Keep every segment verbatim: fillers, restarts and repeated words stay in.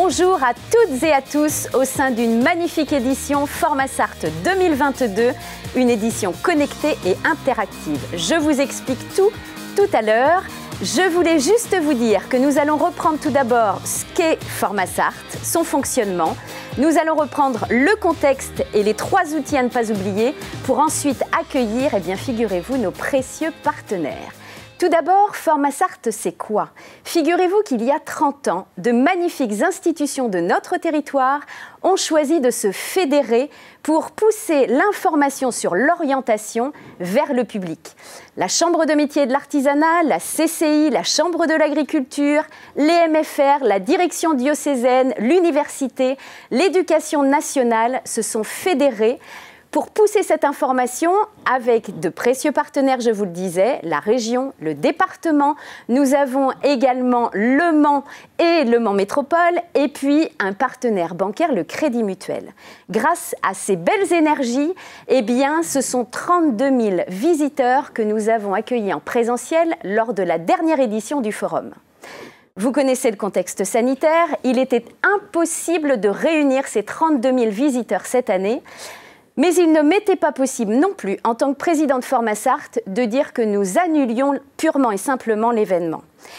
Bonjour à toutes et à tous au sein d'une magnifique édition Formasart deux mille vingt-deux, une édition connectée et interactive. Je vous explique tout tout à l'heure. Je voulais juste vous dire que nous allons reprendre tout d'abord ce qu'est Formasart, son fonctionnement. Nous allons reprendre le contexte et les trois outils à ne pas oublier pour ensuite accueillir, eh bien, figurez-vous, nos précieux partenaires. Tout d'abord, Formasart, c'est quoi? Figurez-vous qu'il y a trente ans, de magnifiques institutions de notre territoire ont choisi de se fédérer pour pousser l'information sur l'orientation vers le public. La Chambre de métiers et de l'artisanat, la C C I, la Chambre de l'agriculture, les M F R, la direction diocésaine, l'université, l'éducation nationale se sont fédérés pour pousser cette information avec de précieux partenaires, je vous le disais, la région, le département. Nous avons également Le Mans et Le Mans Métropole et puis un partenaire bancaire, le Crédit Mutuel. Grâce à ces belles énergies, eh bien, ce sont trente-deux mille visiteurs que nous avons accueillis en présentiel lors de la dernière édition du forum. Vous connaissez le contexte sanitaire, il était impossible de réunir ces trente-deux mille visiteurs cette année. Mais il ne m'était pas possible non plus, en tant que président de Formasart, de dire que nous annulions purement et simplement l'événement.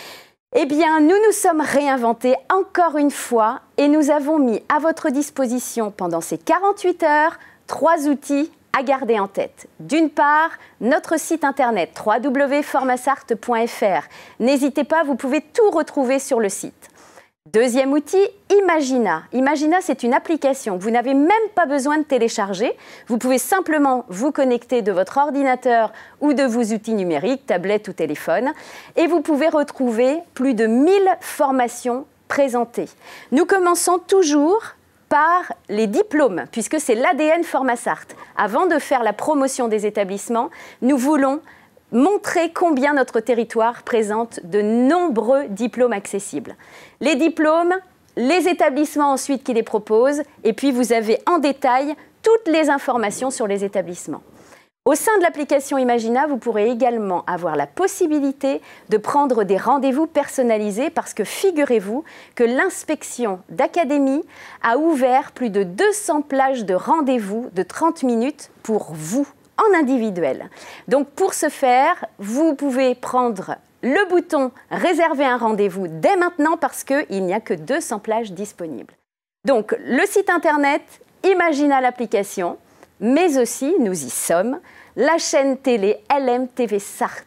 Eh bien, nous nous sommes réinventés encore une fois et nous avons mis à votre disposition pendant ces quarante-huit heures trois outils à garder en tête. D'une part, notre site internet w w w point formasart point f r. N'hésitez pas, vous pouvez tout retrouver sur le site. Deuxième outil, Imagina. Imagina, c'est une application que vous n'avez même pas besoin de télécharger. Vous pouvez simplement vous connecter de votre ordinateur ou de vos outils numériques, tablette ou téléphone, et vous pouvez retrouver plus de mille formations présentées. Nous commençons toujours par les diplômes, puisque c'est l'A D N Formasart. Avant de faire la promotion des établissements, nous voulons montrer combien notre territoire présente de nombreux diplômes accessibles. Les diplômes, les établissements ensuite qui les proposent, et puis vous avez en détail toutes les informations sur les établissements. Au sein de l'application Imagina, vous pourrez également avoir la possibilité de prendre des rendez-vous personnalisés parce que figurez-vous que l'inspection d'académie a ouvert plus de deux cents plages de rendez-vous de trente minutes pour vous, en individuel. Donc pour ce faire, vous pouvez prendre le bouton « Réserver un rendez-vous » dès maintenant parce qu'il n'y a que deux cents plages disponibles. Donc le site internet, Imagina l'application, mais aussi, nous y sommes, la chaîne télé L M T V Sarthe.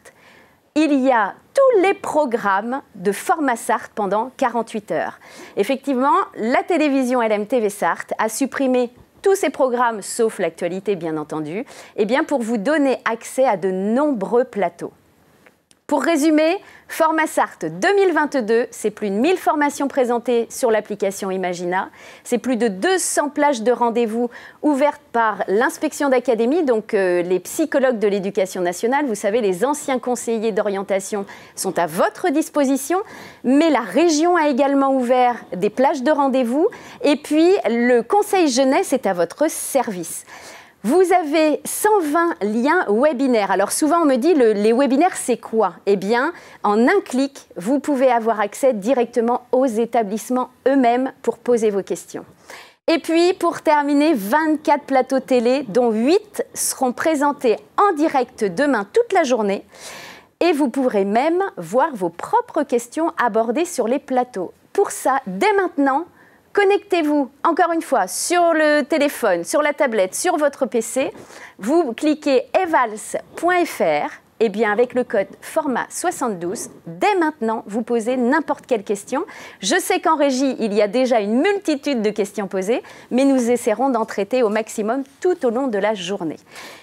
Il y a tous les programmes de Formasart pendant quarante-huit heures. Effectivement, la télévision L M T V Sarthe a supprimé tous ces programmes, sauf l'actualité bien entendu, eh bien pour vous donner accès à de nombreux plateaux. Pour résumer, Formasart deux mille vingt-deux, c'est plus de mille formations présentées sur l'application Imagina, c'est plus de deux cents plages de rendez-vous ouvertes par l'inspection d'académie, donc euh, les psychologues de l'éducation nationale, vous savez, les anciens conseillers d'orientation sont à votre disposition, mais la région a également ouvert des plages de rendez-vous et puis le conseil jeunesse est à votre service. Vous avez cent vingt liens webinaires. Alors souvent on me dit, le, les webinaires c'est quoi? Eh bien, en un clic, vous pouvez avoir accès directement aux établissements eux-mêmes pour poser vos questions. Et puis, pour terminer, vingt-quatre plateaux télé, dont huit seront présentés en direct demain toute la journée. Et vous pourrez même voir vos propres questions abordées sur les plateaux. Pour ça, dès maintenant, connectez-vous, encore une fois, sur le téléphone, sur la tablette, sur votre P C. Vous cliquez evals point f r et bien avec le code format soixante-douze, dès maintenant, vous posez n'importe quelle question. Je sais qu'en régie, il y a déjà une multitude de questions posées, mais nous essaierons d'en traiter au maximum tout au long de la journée.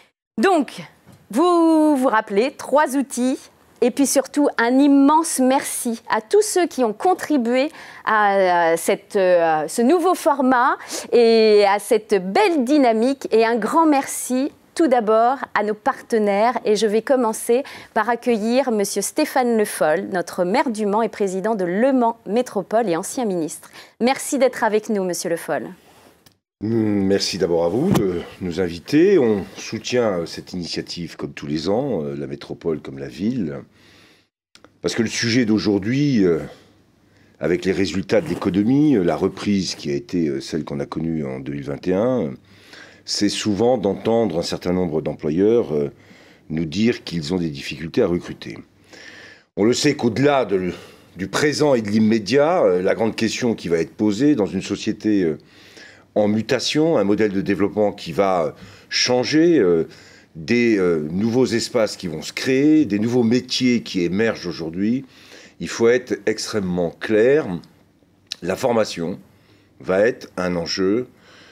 Donc, vous vous rappelez, trois outils. Et puis surtout, un immense merci à tous ceux qui ont contribué à cette, euh, ce nouveau format et à cette belle dynamique. Et un grand merci tout d'abord à nos partenaires. Et je vais commencer par accueillir M. Stéphane Le Foll, notre maire du Mans et président de Le Mans Métropole et ancien ministre. Merci d'être avec nous, M. Le Foll. Merci d'abord à vous de nous inviter. On soutient cette initiative comme tous les ans, la métropole comme la ville, parce que le sujet d'aujourd'hui, avec les résultats de l'économie, la reprise qui a été celle qu'on a connue en deux mille vingt et un, c'est souvent d'entendre un certain nombre d'employeurs nous dire qu'ils ont des difficultés à recruter. On le sait qu'au-delà de, du présent et de l'immédiat, la grande question qui va être posée dans une société en mutation, un modèle de développement qui va changer, des nouveaux espaces qui vont se créer, des nouveaux métiers qui émergent aujourd'hui, il faut être extrêmement clair. La formation va être un enjeu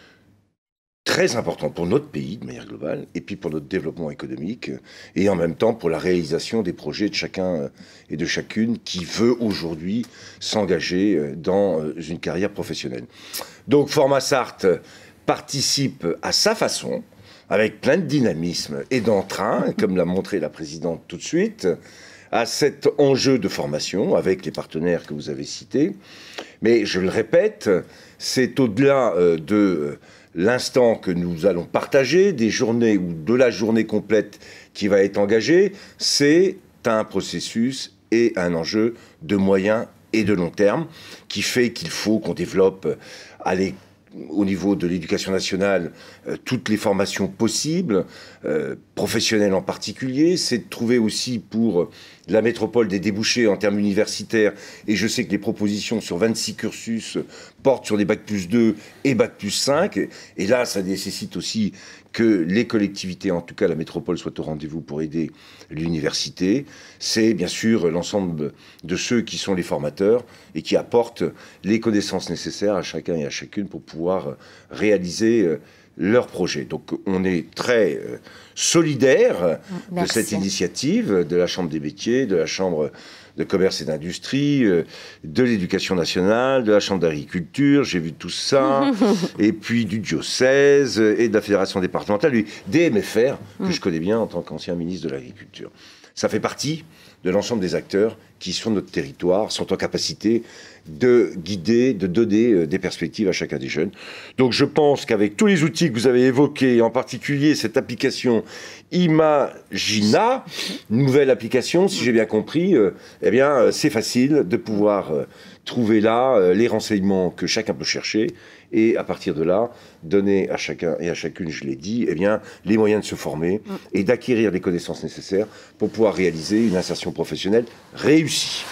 très important pour notre pays de manière globale, et puis pour notre développement économique, et en même temps pour la réalisation des projets de chacun et de chacune qui veut aujourd'hui s'engager dans une carrière professionnelle. Donc FormaSart participe à sa façon, avec plein de dynamisme et d'entrain, comme l'a montré la présidente tout de suite, à cet enjeu de formation avec les partenaires que vous avez cités. Mais je le répète, c'est au-delà de l'instant que nous allons partager, des journées ou de la journée complète qui va être engagée, c'est un processus et un enjeu de moyen et de long terme qui fait qu'il faut qu'on développe aller au niveau de l'éducation nationale, euh, toutes les formations possibles, euh, professionnelles en particulier. C'est de trouver aussi pour la métropole des débouchés en termes universitaires. Et je sais que les propositions sur vingt-six cursus portent sur des bac plus deux et bac plus cinq. Et là, ça nécessite aussi que les collectivités, en tout cas la métropole, soient au rendez-vous pour aider l'université. C'est bien sûr l'ensemble de ceux qui sont les formateurs et qui apportent les connaissances nécessaires à chacun et à chacune pour pouvoir réaliser leurs projets. Donc on est très solidaires de cette initiative de la Chambre des métiers, de la Chambre de commerce et d'industrie, de l'éducation nationale, de la Chambre d'agriculture, j'ai vu tout ça, et puis du diocèse et de la fédération départementale, des M F R, que je connais bien en tant qu'ancien ministre de l'Agriculture. Ça fait partie de l'ensemble des acteurs qui, sur notre territoire, sont en capacité de guider, de donner des perspectives à chacun des jeunes. Donc je pense qu'avec tous les outils que vous avez évoqués, en particulier cette application Imagina, nouvelle application, si j'ai bien compris, euh, eh bien c'est facile de pouvoir euh, trouver là euh, les renseignements que chacun peut chercher et à partir de là, donner à chacun et à chacune, je l'ai dit, eh bien, les moyens de se former et d'acquérir les connaissances nécessaires pour pouvoir réaliser une insertion professionnelle réussie.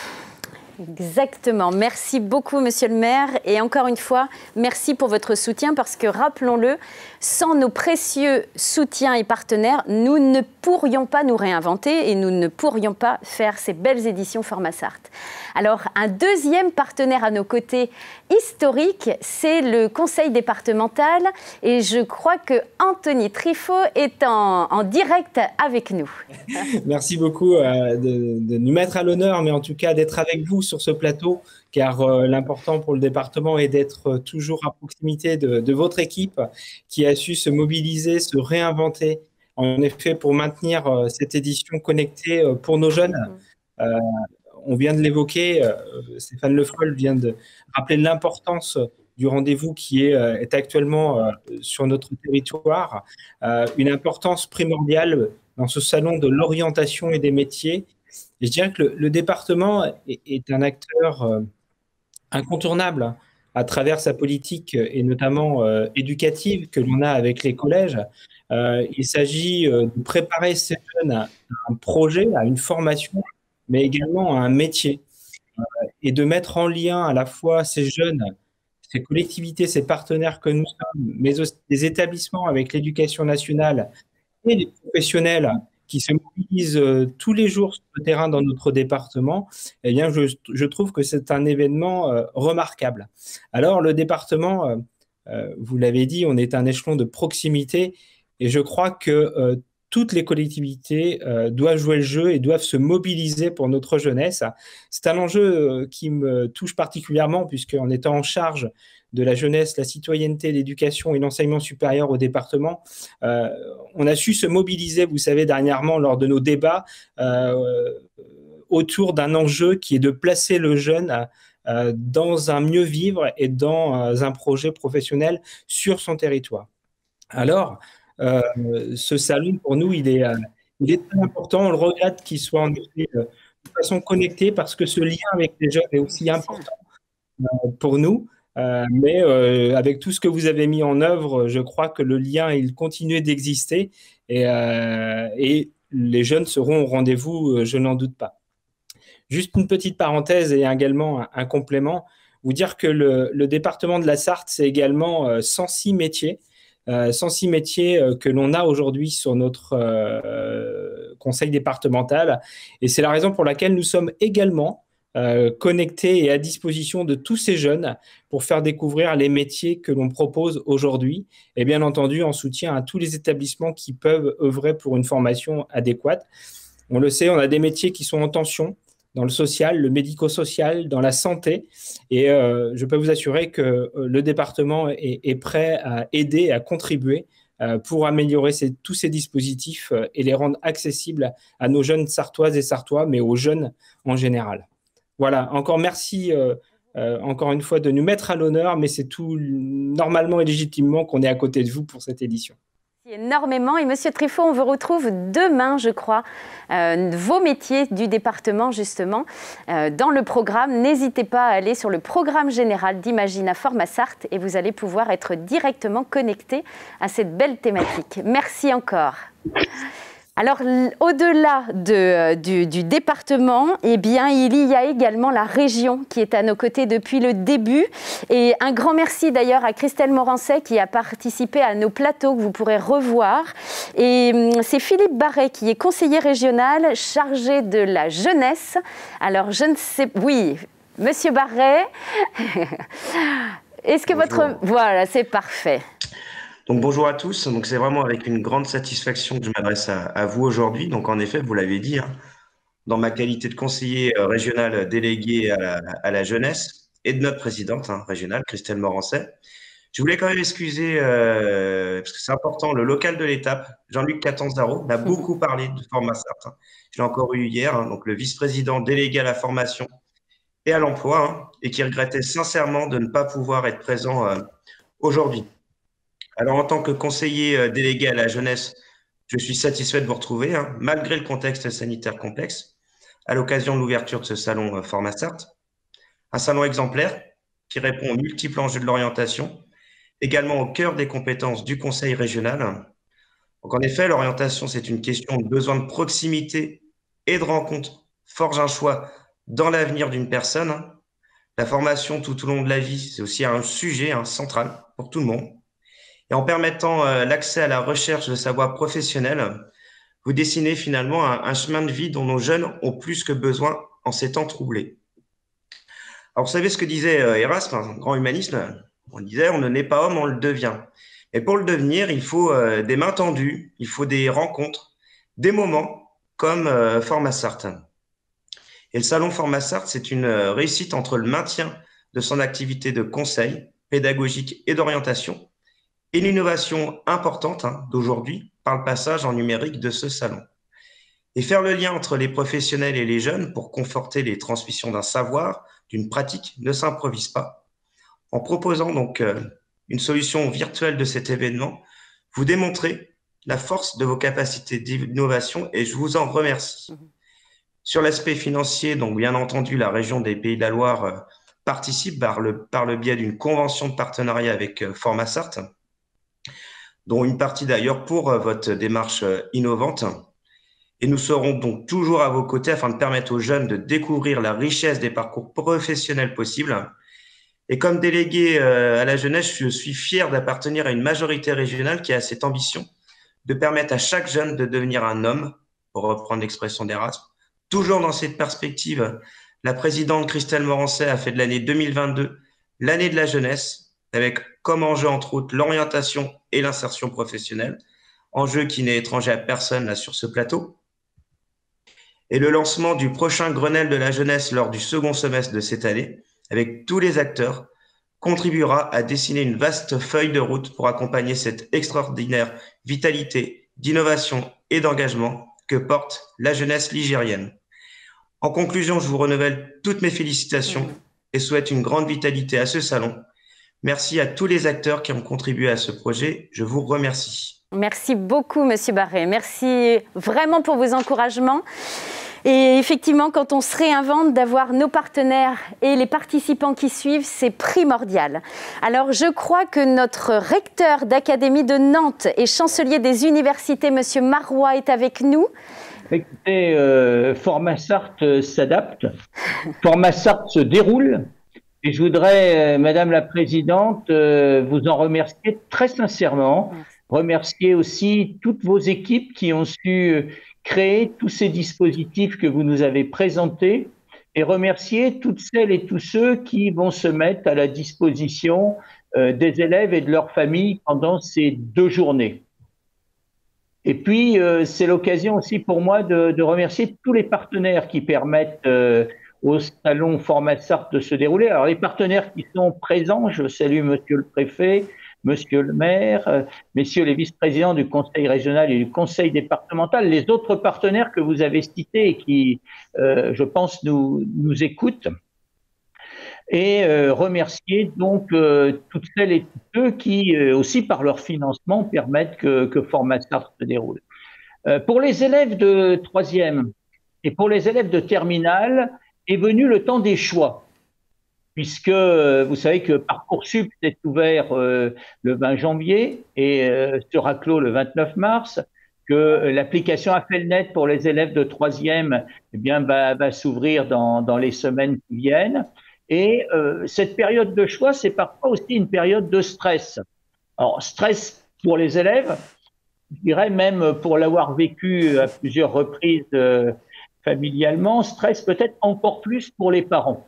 Exactement. Merci beaucoup, monsieur le maire. Et encore une fois, merci pour votre soutien parce que, rappelons-le, sans nos précieux soutiens et partenaires, nous ne pourrions pas nous réinventer et nous ne pourrions pas faire ces belles éditions FormaSart. Alors, un deuxième partenaire à nos côtés historique, c'est le conseil départemental. Et je crois que Anthony Trifot est en, en direct avec nous. Merci beaucoup euh, de, de nous mettre à l'honneur, mais en tout cas d'être avec vous sur ce plateau, car euh, l'important pour le département est d'être toujours à proximité de, de votre équipe qui a su se mobiliser, se réinventer, en effet, pour maintenir euh, cette édition connectée euh, pour nos jeunes. Euh, on vient de l'évoquer, euh, Stéphane Le Foll vient de rappeler l'importance du rendez-vous qui est, euh, est actuellement euh, sur notre territoire, euh, une importance primordiale dans ce salon de l'orientation et des métiers. Et je dirais que le, le département est, est un acteur euh, incontournable à travers sa politique et notamment euh, éducative que l'on a avec les collèges. Euh, il s'agit euh, de préparer ces jeunes à un projet, à une formation, mais également à un métier. Euh, et de mettre en lien à la fois ces jeunes, ces collectivités, ces partenaires que nous sommes, mais aussi des établissements avec l'éducation nationale et les professionnels qui se mobilisent euh, tous les jours sur le terrain dans notre département, eh bien, je, je trouve que c'est un événement euh, remarquable. Alors, le département, euh, euh, vous l'avez dit, on est un échelon de proximité et je crois que euh, toutes les collectivités euh, doivent jouer le jeu et doivent se mobiliser pour notre jeunesse. C'est un enjeu euh, qui me touche particulièrement puisqu'en étant en charge de la jeunesse, la citoyenneté, l'éducation et l'enseignement supérieur au département, euh, on a su se mobiliser, vous savez, dernièrement lors de nos débats euh, autour d'un enjeu qui est de placer le jeune euh, dans un mieux vivre et dans euh, un projet professionnel sur son territoire. Alors, euh, ce salon, pour nous, il est, euh, il est très important. On le regrette qu'il soit en effet euh, de façon connectée parce que ce lien avec les jeunes est aussi important pour nous. Euh, mais euh, avec tout ce que vous avez mis en œuvre, je crois que le lien, il continue d'exister et, euh, et les jeunes seront au rendez-vous, je n'en doute pas. Juste une petite parenthèse et également un, un complément, vous dire que le, le département de la Sarthe, c'est également euh, cent six métiers, euh, cent six métiers euh, que l'on a aujourd'hui sur notre euh, conseil départemental. Et c'est la raison pour laquelle nous sommes également Euh, connectés et à disposition de tous ces jeunes pour faire découvrir les métiers que l'on propose aujourd'hui et bien entendu en soutien à tous les établissements qui peuvent œuvrer pour une formation adéquate. On le sait, on a des métiers qui sont en tension dans le social, le médico-social, dans la santé et euh, je peux vous assurer que euh, le département est, est prêt à aider, à contribuer euh, pour améliorer ces, tous ces dispositifs euh, et les rendre accessibles à nos jeunes Sartoises et Sartois, mais aux jeunes en général. Voilà, encore merci euh, euh, encore une fois de nous mettre à l'honneur, mais c'est tout normalement et légitimement qu'on est à côté de vous pour cette édition. Merci énormément. Et Monsieur Trifot, on vous retrouve demain, je crois, euh, vos métiers du département, justement, euh, dans le programme. N'hésitez pas à aller sur le programme général d'Imagina Format Sarthe et vous allez pouvoir être directement connecté à cette belle thématique. Merci encore. Alors, au-delà de, du, du département, eh bien, il y a également la région qui est à nos côtés depuis le début. Et un grand merci d'ailleurs à Christelle Morancet qui a participé à nos plateaux que vous pourrez revoir. Et c'est Philippe Barret qui est conseiller régional chargé de la jeunesse. Alors, je ne sais... Oui, Monsieur Barret, est-ce que Bonjour. votre... Voilà, c'est parfait. Donc bonjour à tous, donc c'est vraiment avec une grande satisfaction que je m'adresse à, à vous aujourd'hui. Donc en effet, vous l'avez dit, hein, dans ma qualité de conseiller euh, régional délégué à la, à la jeunesse et de notre présidente hein, régionale, Christelle Morancet, je voulais quand même excuser, euh, parce que c'est important, le local de l'étape, Jean-Luc Catanzaro, a beaucoup parlé de Format Sarthe. Hein. Je l'ai encore eu hier, hein, donc le vice-président délégué à la formation et à l'emploi, hein, et qui regrettait sincèrement de ne pas pouvoir être présent euh, aujourd'hui. Alors, en tant que conseiller délégué à la jeunesse, je suis satisfait de vous retrouver, hein, malgré le contexte sanitaire complexe, à l'occasion de l'ouverture de ce salon Format Sarthe. Un salon exemplaire qui répond aux multiples enjeux de l'orientation, également au cœur des compétences du conseil régional. Donc, en effet, l'orientation, c'est une question de besoin de proximité et de rencontre, forge un choix dans l'avenir d'une personne. La formation tout au long de la vie, c'est aussi un sujet hein, central pour tout le monde. Et en permettant euh, l'accès à la recherche de sa voie professionnelle, vous dessinez finalement un, un chemin de vie dont nos jeunes ont plus que besoin en ces temps troublés. Alors, vous savez ce que disait euh, Erasme, un grand humaniste, on disait « on ne naît pas homme, on le devient ». Et pour le devenir, il faut euh, des mains tendues, il faut des rencontres, des moments comme euh, Format Sarthe. Et le salon Format Sarthe, c'est une euh, réussite entre le maintien de son activité de conseil pédagogique et d'orientation, et l'innovation importante hein, d'aujourd'hui par le passage en numérique de ce salon. Et faire le lien entre les professionnels et les jeunes pour conforter les transmissions d'un savoir, d'une pratique, ne s'improvise pas. En proposant donc euh, une solution virtuelle de cet événement, vous démontrez la force de vos capacités d'innovation et je vous en remercie. Mmh. Sur l'aspect financier, donc bien entendu, la région des Pays de la Loire euh, participe par le, par le biais d'une convention de partenariat avec euh, Format Sarthe, dont une partie d'ailleurs pour votre démarche innovante. Et nous serons donc toujours à vos côtés afin de permettre aux jeunes de découvrir la richesse des parcours professionnels possibles. Et comme délégué à la jeunesse, je suis fier d'appartenir à une majorité régionale qui a cette ambition de permettre à chaque jeune de devenir un homme, pour reprendre l'expression d'Erasme. Toujours dans cette perspective, la présidente Christelle Morancet a fait de l'année deux mille vingt-deux l'année de la jeunesse, avec comme enjeu, entre autres, l'orientation et l'insertion professionnelle, enjeu qui n'est étranger à personne là sur ce plateau. Et le lancement du prochain Grenelle de la jeunesse lors du second semestre de cette année, avec tous les acteurs, contribuera à dessiner une vaste feuille de route pour accompagner cette extraordinaire vitalité, d'innovation et d'engagement que porte la jeunesse ligérienne. En conclusion, je vous renouvelle toutes mes félicitations et souhaite une grande vitalité à ce salon. Merci à tous les acteurs qui ont contribué à ce projet. Je vous remercie. Merci beaucoup, Monsieur Barret. Merci vraiment pour vos encouragements. Et effectivement, quand on se réinvente, d'avoir nos partenaires et les participants qui suivent, c'est primordial. Alors, je crois que notre recteur d'Académie de Nantes et chancelier des universités, Monsieur Marois, est avec nous. Écoutez, euh, Formasart s'adapte, Formasart se déroule. Et je voudrais, euh, Madame la Présidente, euh, vous en remercier très sincèrement. Merci. Remercier aussi toutes vos équipes qui ont su créer tous ces dispositifs que vous nous avez présentés et remercier toutes celles et tous ceux qui vont se mettre à la disposition euh, des élèves et de leurs familles pendant ces deux journées. Et puis, euh, c'est l'occasion aussi pour moi de, de remercier tous les partenaires qui permettent euh, au salon Formasart de se dérouler. Alors, les partenaires qui sont présents, je salue Monsieur le Préfet, Monsieur le maire, euh, messieurs les vice-présidents du conseil régional et du conseil départemental, les autres partenaires que vous avez cités et qui, euh, je pense, nous, nous écoutent. Et euh, remercier donc euh, toutes celles et tous ceux qui, euh, aussi par leur financement, permettent que, que Formasart se déroule. Euh, pour les élèves de troisième et pour les élèves de terminale, est venu le temps des choix. Puisque vous savez que Parcoursup s'est ouvert euh, le vingt janvier et euh, sera clos le vingt-neuf mars, que l'application Affelnet pour les élèves de troisième eh bien, va, va s'ouvrir dans, dans les semaines qui viennent. Et euh, cette période de choix, c'est parfois aussi une période de stress. Alors, stress pour les élèves, je dirais même pour l'avoir vécu à plusieurs reprises euh, familialement, stress peut-être encore plus pour les parents.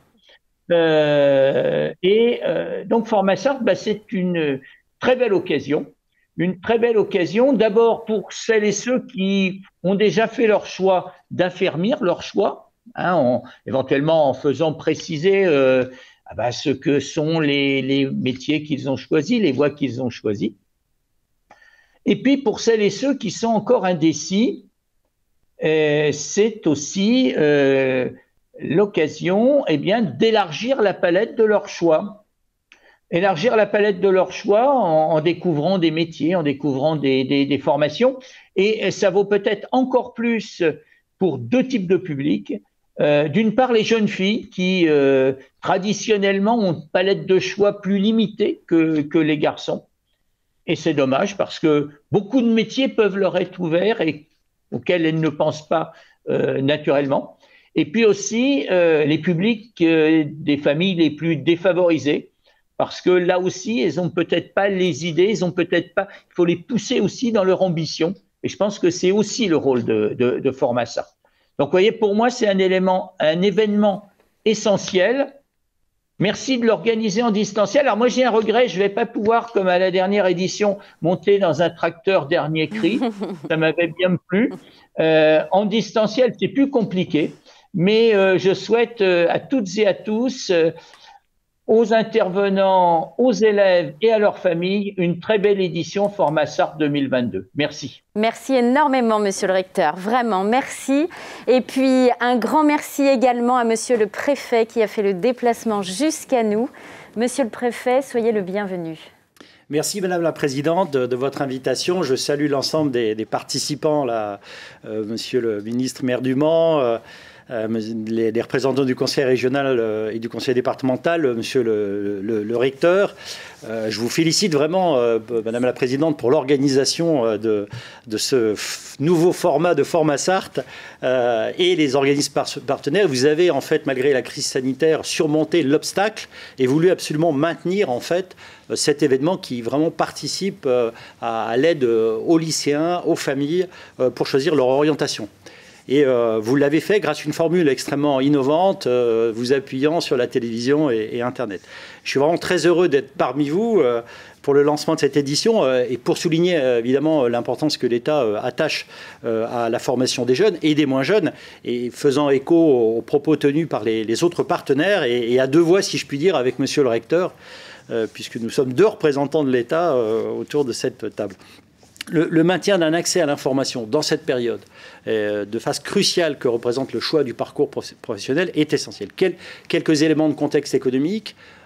Euh, et euh, donc Formasart, bah, c'est une très belle occasion, une très belle occasion d'abord pour celles et ceux qui ont déjà fait leur choix d'affermir leur choix, hein, en, éventuellement en faisant préciser euh, ah bah, ce que sont les, les métiers qu'ils ont choisis, les voies qu'ils ont choisies. Et puis pour celles et ceux qui sont encore indécis, euh, c'est aussi euh, l'occasion eh bien, d'élargir la palette de leur choix. Élargir la palette de leur choix en, en découvrant des métiers, en découvrant des, des, des formations. Et ça vaut peut-être encore plus pour deux types de publics. Euh, d'une part, les jeunes filles qui, euh, traditionnellement, ont une palette de choix plus limitée que, que les garçons. Et c'est dommage parce que beaucoup de métiers peuvent leur être ouverts et auxquels elles ne pensent pas euh, naturellement. Et puis aussi euh, les publics euh, des familles les plus défavorisées, parce que là aussi, elles n'ont peut-être pas les idées, elles ont peut-être pas. Il faut les pousser aussi dans leur ambition. Et je pense que c'est aussi le rôle de, de, de Formasart. Donc, vous voyez, pour moi, c'est un élément, un événement essentiel. Merci de l'organiser en distanciel. Alors moi, j'ai un regret, je ne vais pas pouvoir, comme à la dernière édition, monter dans un tracteur dernier cri. Ça m'avait bien plu. Euh, en distanciel, c'est plus compliqué. Mais euh, je souhaite euh, à toutes et à tous, euh, aux intervenants, aux élèves et à leurs familles, une très belle édition Formasart deux mille vingt-deux. Merci. Merci énormément, Monsieur le Recteur. Vraiment, merci. Et puis, un grand merci également à Monsieur le Préfet qui a fait le déplacement jusqu'à nous. Monsieur le Préfet, soyez le bienvenu. Merci Madame la Présidente de, de votre invitation. Je salue l'ensemble des, des participants, là, euh, Monsieur le Ministre maire du Mans, euh, Euh, les, les représentants du conseil régional euh, et du conseil départemental, euh, monsieur le, le, le recteur. Euh, je vous félicite vraiment, euh, Madame la Présidente, pour l'organisation euh, de, de ce nouveau format de Formasart euh, et les organismes par partenaires. Vous avez, en fait, malgré la crise sanitaire, surmonté l'obstacle et voulu absolument maintenir, en fait, euh, cet événement qui vraiment participe euh, à, à l'aide euh, aux lycéens, aux familles, euh, pour choisir leur orientation. Et euh, vous l'avez fait grâce à une formule extrêmement innovante, euh, vous appuyant sur la télévision et, et Internet. Je suis vraiment très heureux d'être parmi vous euh, pour le lancement de cette édition euh, et pour souligner euh, évidemment l'importance que l'État euh, attache euh, à la formation des jeunes et des moins jeunes, et faisant écho aux, aux propos tenus par les, les autres partenaires et, et à deux voix, si je puis dire, avec Monsieur le Recteur, euh, puisque nous sommes deux représentants de l'État euh, autour de cette table. Le, le maintien d'un accès à l'information dans cette période, euh, de phase cruciale que représente le choix du parcours professionnel, est essentiel. Quel, quelques éléments de contexte économique.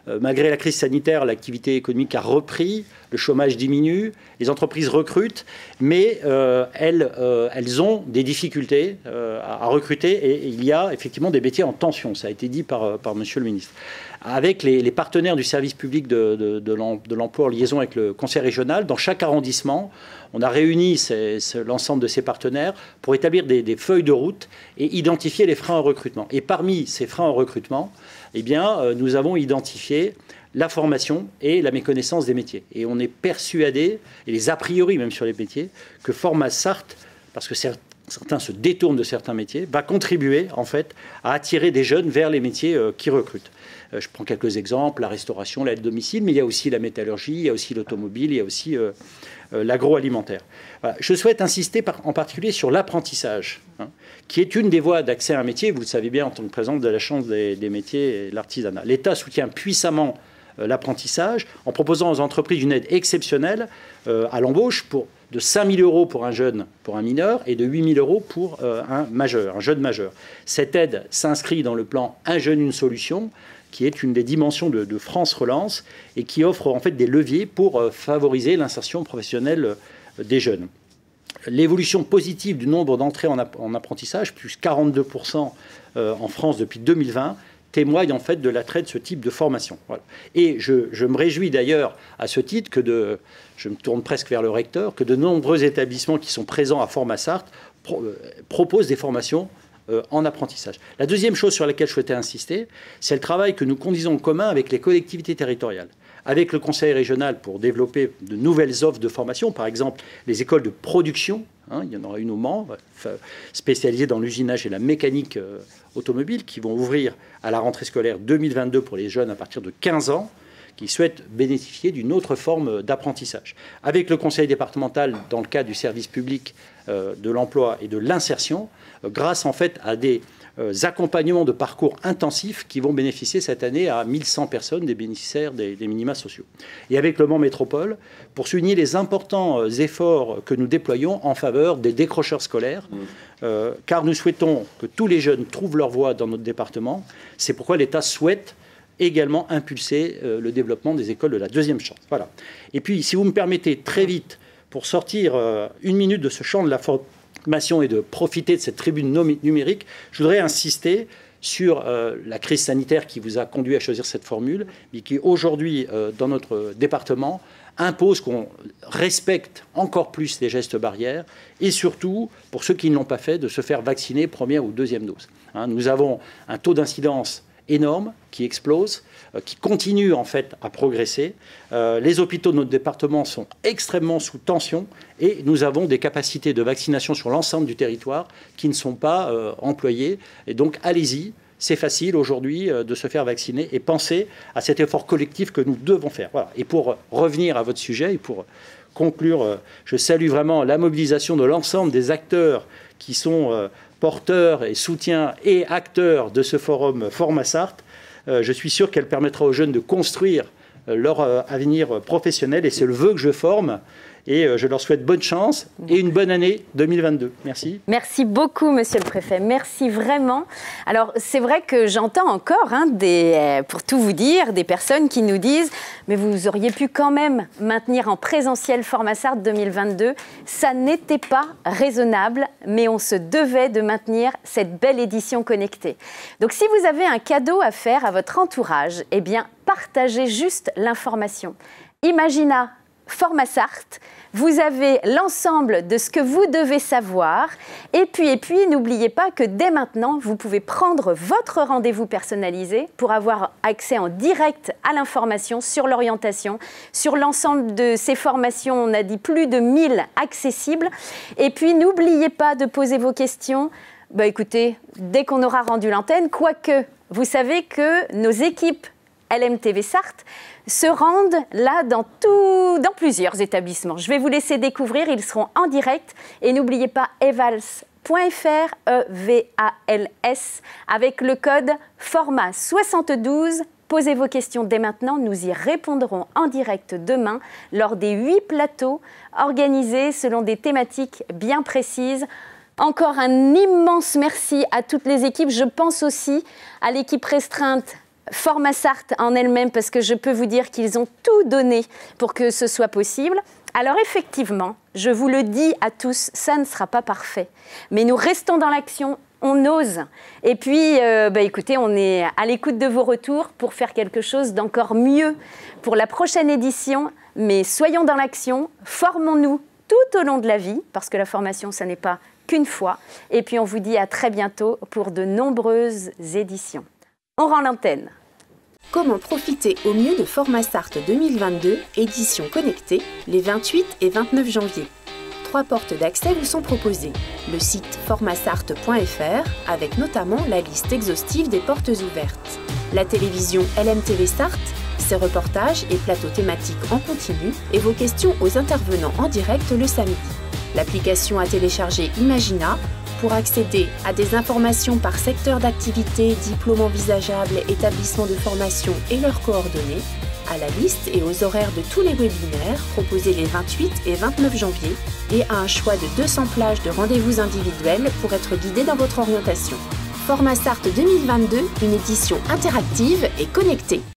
euh, malgré la crise sanitaire, l'activité économique a repris, le chômage diminue, les entreprises recrutent, mais euh, elles, euh, elles ont des difficultés euh, à, à recruter et il y a effectivement des métiers en tension, ça a été dit par, par Monsieur le ministre. Avec les, les partenaires du service public de, de, de l'emploi en liaison avec le conseil régional, dans chaque arrondissement, on a réuni l'ensemble de ces partenaires pour établir des, des feuilles de route et identifier les freins au recrutement. Et parmi ces freins au recrutement, eh bien, euh, nous avons identifié la formation et la méconnaissance des métiers. Et on est persuadé, et les a priori même sur les métiers, que Format Sarthe, parce que certains se détournent de certains métiers, va contribuer en fait à attirer des jeunes vers les métiers euh, qui recrutent. Euh, je prends quelques exemples, la restauration, l'aide domicile, mais il y a aussi la métallurgie, il y a aussi l'automobile, il y a aussi euh, euh, l'agroalimentaire. Voilà. Je souhaite insister par, en particulier sur l'apprentissage, hein, qui est une des voies d'accès à un métier, vous le savez bien en tant que présidente de la Chambre des, des métiers et de l'artisanat. L'État soutient puissamment l'apprentissage en proposant aux entreprises une aide exceptionnelle euh, à l'embauche pour de cinq mille euros pour un jeune, pour un mineur, et de huit mille euros pour euh, un majeur, un jeune majeur. Cette aide s'inscrit dans le plan Un jeune, une solution, qui est une des dimensions de, de France Relance et qui offre en fait des leviers pour euh, favoriser l'insertion professionnelle euh, des jeunes. L'évolution positive du nombre d'entrées en, en apprentissage, plus quarante-deux pour cent euh, en France depuis deux mille vingt, témoigne en fait de l'attrait de ce type de formation. Voilà. Et je, je me réjouis d'ailleurs à ce titre que de, je me tourne presque vers le recteur, que de nombreux établissements qui sont présents à Format Sarthe pro, euh, proposent des formations euh, en apprentissage. La deuxième chose sur laquelle je souhaitais insister, c'est le travail que nous conduisons en commun avec les collectivités territoriales, avec le conseil régional pour développer de nouvelles offres de formation, par exemple les écoles de production. Hein, il y en aura une au Mans, spécialisée dans l'usinage et la mécanique euh, automobile, qui vont ouvrir à la rentrée scolaire deux mille vingt-deux pour les jeunes à partir de quinze ans, qui souhaitent bénéficier d'une autre forme d'apprentissage. Avec le conseil départemental, dans le cadre du service public euh, de l'emploi et de l'insertion, euh, grâce en fait à des euh, accompagnements de parcours intensifs qui vont bénéficier cette année à mille cent personnes des bénéficiaires des, des minima sociaux. Et avec le Mans Métropole, pour souligner les importants efforts que nous déployons en faveur des décrocheurs scolaires, mmh. euh, car nous souhaitons que tous les jeunes trouvent leur voie dans notre département. C'est pourquoi l'État souhaite également impulser euh, le développement des écoles de la deuxième chance. Voilà. Et puis, si vous me permettez, très vite, pour sortir euh, une minute de ce champ de la formation et de profiter de cette tribune numérique, je voudrais insister sur euh, la crise sanitaire qui vous a conduit à choisir cette formule, mais qui aujourd'hui, euh, dans notre département, impose qu'on respecte encore plus les gestes barrières et surtout, pour ceux qui ne l'ont pas fait, de se faire vacciner première ou deuxième dose. Hein, nous avons un taux d'incidence énorme qui explose, euh, qui continue en fait à progresser. Euh, les hôpitaux de notre département sont extrêmement sous tension et nous avons des capacités de vaccination sur l'ensemble du territoire qui ne sont pas euh, employées. Et donc allez-y, c'est facile aujourd'hui euh, de se faire vacciner et pensez à cet effort collectif que nous devons faire. Voilà. Et pour revenir à votre sujet et pour conclure, euh, je salue vraiment la mobilisation de l'ensemble des acteurs qui sont euh, porteurs et soutiens et acteurs de ce forum Format Sarthe. Euh, je suis sûr qu'elle permettra aux jeunes de construire euh, leur euh, avenir professionnel et c'est le vœu que je forme. Et euh, je leur souhaite bonne chance et une bonne année deux mille vingt-deux. Merci. Merci beaucoup, Monsieur le Préfet. Merci vraiment. Alors, c'est vrai que j'entends encore, hein, des, euh, pour tout vous dire, des personnes qui nous disent « Mais vous auriez pu quand même maintenir en présentiel Format Sarthe deux mille vingt-deux. Ça n'était pas raisonnable, mais on se devait de maintenir cette belle édition connectée. » Donc, si vous avez un cadeau à faire à votre entourage, eh bien, partagez juste l'information. Imagina Format Sarthe, vous avez l'ensemble de ce que vous devez savoir. Et puis, et puis n'oubliez pas que dès maintenant, vous pouvez prendre votre rendez-vous personnalisé pour avoir accès en direct à l'information sur l'orientation, sur l'ensemble de ces formations. On a dit plus de mille accessibles. Et puis, n'oubliez pas de poser vos questions. Bah, écoutez, dès qu'on aura rendu l'antenne, quoique, vous savez que nos équipes L M T V Sarthe se rendent là dans, tout, dans plusieurs établissements. Je vais vous laisser découvrir, ils seront en direct. Et n'oubliez pas evals point F R, E V A L S, avec le code format soixante-douze. Posez vos questions dès maintenant, nous y répondrons en direct demain lors des huit plateaux organisés selon des thématiques bien précises. Encore un immense merci à toutes les équipes. Je pense aussi à l'équipe restreinte Formasart en elle-même, parce que je peux vous dire qu'ils ont tout donné pour que ce soit possible. Alors effectivement, je vous le dis à tous, ça ne sera pas parfait. Mais nous restons dans l'action, on ose. Et puis, euh, bah, écoutez, on est à l'écoute de vos retours pour faire quelque chose d'encore mieux pour la prochaine édition. Mais soyons dans l'action, formons-nous tout au long de la vie, parce que la formation, ça n'est pas qu'une fois. Et puis on vous dit à très bientôt pour de nombreuses éditions. On rend l'antenne. Comment profiter au mieux de Formasart deux mille vingt-deux, édition connectée, les vingt-huit et vingt-neuf janvier. Trois portes d'accès vous sont proposées. Le site formasart point F R, avec notamment la liste exhaustive des portes ouvertes. La télévision L M T V Start, ses reportages et plateaux thématiques en continu et vos questions aux intervenants en direct le samedi. L'application à télécharger Imagina, pour accéder à des informations par secteur d'activité, diplôme envisageable, établissement de formation et leurs coordonnées, à la liste et aux horaires de tous les webinaires proposés les vingt-huit et vingt-neuf janvier et à un choix de deux cents plages de rendez-vous individuels pour être guidé dans votre orientation. Formasart deux mille vingt-deux, une édition interactive et connectée.